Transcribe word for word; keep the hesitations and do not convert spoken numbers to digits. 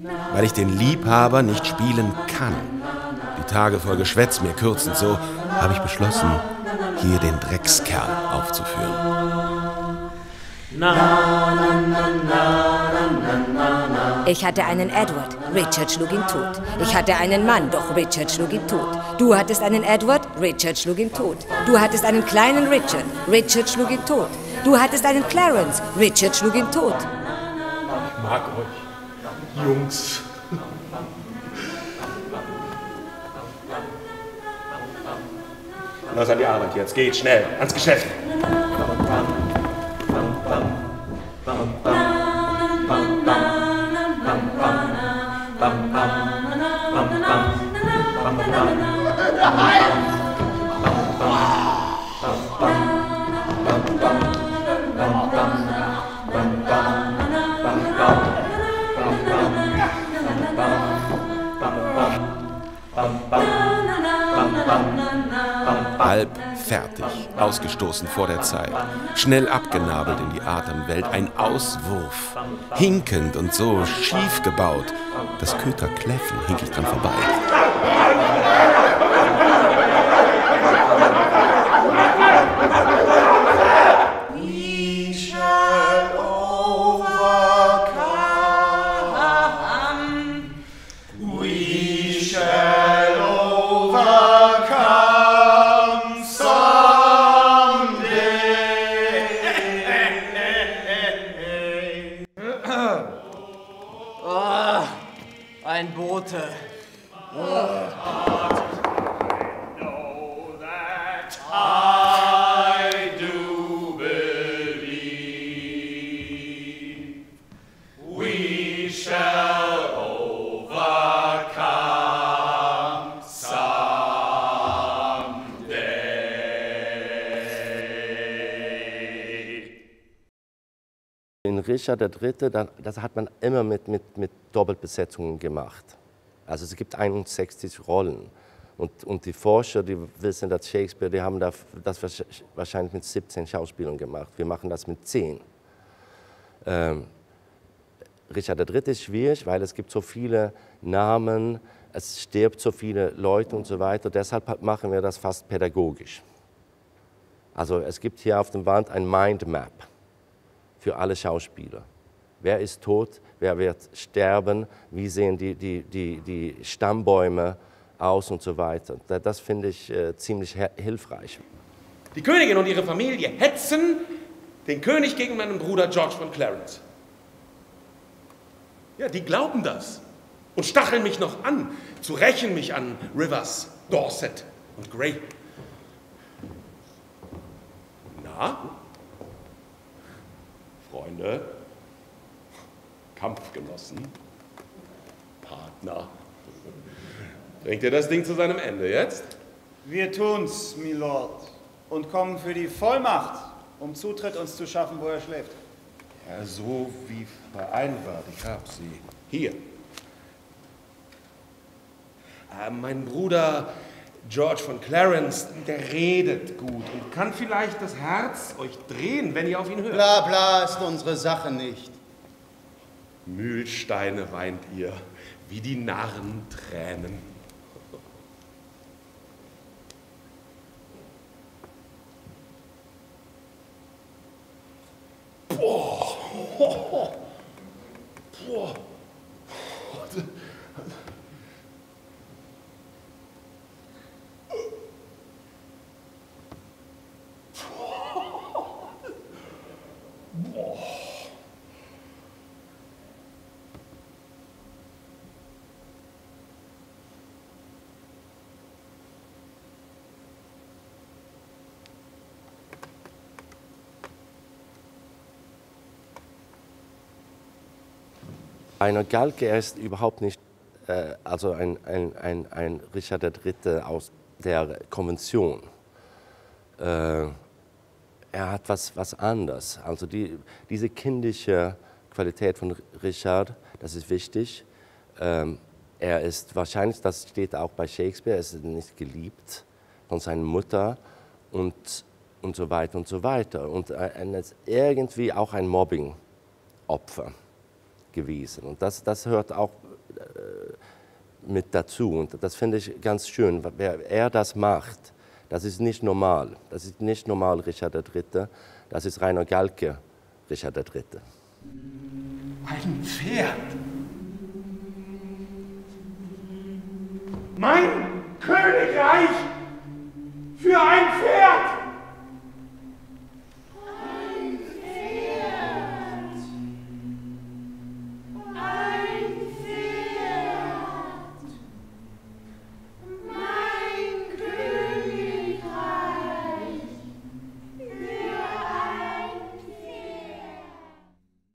weil ich den Liebhaber nicht spielen kann. Die Tage voll Geschwätz mir kürzen, so habe ich beschlossen, hier den Dreckskerl aufzuführen. Ich hatte einen Edward, Richard schlug ihn tot. Ich hatte einen Mann, doch Richard schlug ihn tot. Du hattest einen Edward, Richard schlug ihn tot. Du hattest einen kleinen Richard, Richard schlug ihn tot. Du hattest einen Clarence, Richard schlug ihn tot. Ich mag euch, Jungs. Was an die Arbeit jetzt? Geht schnell, ans Geschäft. Halb fertig, ausgestoßen vor der Zeit, schnell abgenabelt in die Atemwelt, ein Auswurf, hinkend und so schief gebaut, das Köter Kläffen hink ich dran vorbei. We shall overcome. We shall overcome someday. Oh, ein Bote. Oh. In Richard der Dritte, das hat man immer mit, mit, mit Doppelbesetzungen gemacht. Also es gibt einundsechzig Rollen. Und, und die Forscher, die wissen, dass Shakespeare, die haben das wahrscheinlich mit siebzehn Schauspielern gemacht. Wir machen das mit zehn. Ähm, Richard der Dritte ist schwierig, weil es gibt so viele Namen, es stirbt so viele Leute und so weiter. Deshalb machen wir das fast pädagogisch. Also es gibt hier auf der Wand ein Mindmap für alle Schauspieler. Wer ist tot, wer wird sterben, wie sehen die, die, die, die Stammbäume aus und so weiter. Das finde ich äh, ziemlich hilfreich. Die Königin und ihre Familie hetzen den König gegen meinen Bruder George von Clarence. Ja, die glauben das und stacheln mich noch an, zu rächen mich an Rivers, Dorset und Grey. Na? Freunde, Kampfgenossen, Partner. Bringt ihr das Ding zu seinem Ende jetzt? Wir tun's, Milord, und kommen für die Vollmacht, um Zutritt uns zu schaffen, wo er schläft. Ja, so wie vereinbart, ich hab sie. Hier. Äh, mein Bruder George von Clarence, der redet gut und kann vielleicht das Herz euch drehen, wenn ihr auf ihn hört. Bla bla ist unsere Sache nicht. Mühlsteine weint ihr, wie die Narren Tränen. Boah. Boah. Boah. Einer Galke, er ist überhaupt nicht äh, also ein, ein, ein, ein Richard der Dritte aus der Konvention. Äh, er hat was, was anderes. Also die, diese kindliche Qualität von Richard, das ist wichtig. Ähm, er ist wahrscheinlich, das steht auch bei Shakespeare, er ist nicht geliebt von seiner Mutter und, und so weiter und so weiter. Und er ist irgendwie auch ein Mobbing-Opfer gewesen. Und das, das hört auch mit dazu. Und das finde ich ganz schön. Wer er das macht, das ist nicht normal. Das ist nicht normal Richard der Dritte. Das ist Rainer Galke, Richard der Dritte. Ein Pferd. Mein Königreich